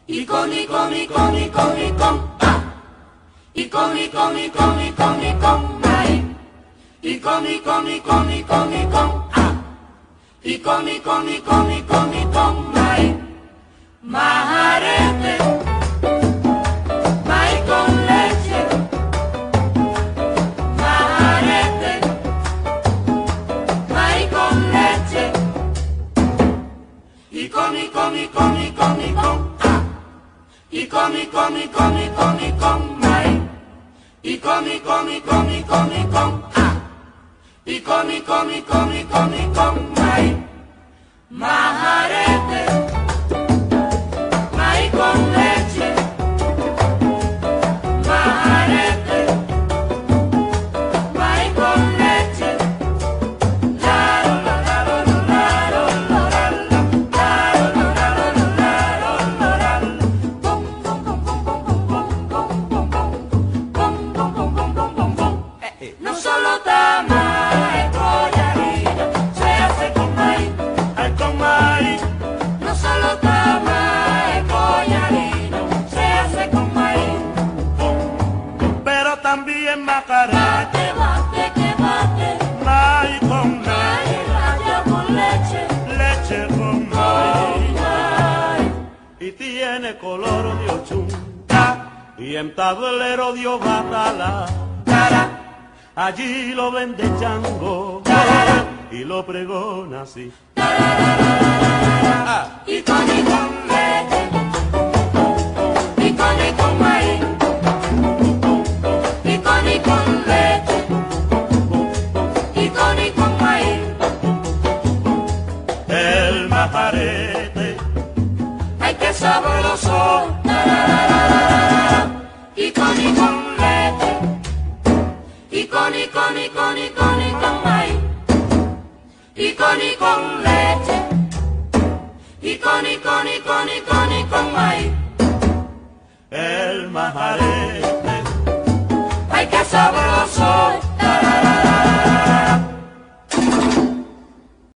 Majarete, maíz con leche, majarete, maíz con leche, y con maíz, y con maíz, y con maíz, majarete, maíz con leche, majarete, maíz con leche, laro, laro, laro, no solo tamae collarina se hace con maíz, con maíz. No solo tamae collarina se hace con maíz, pero también majarete, que bate, maíz con maíz raya con leche, leche con con maíz, maíz. y tiene color de ochunca, y en tablero dio batala, allí lo vende Chango, y lo pregona así. Y con leche, y con maíz, y con leche, y con maíz. El majarete, Ay, qué sabroso, y con leche, y con maíz, y con leche, y con maíz. el majarete. Ay, qué sabroso.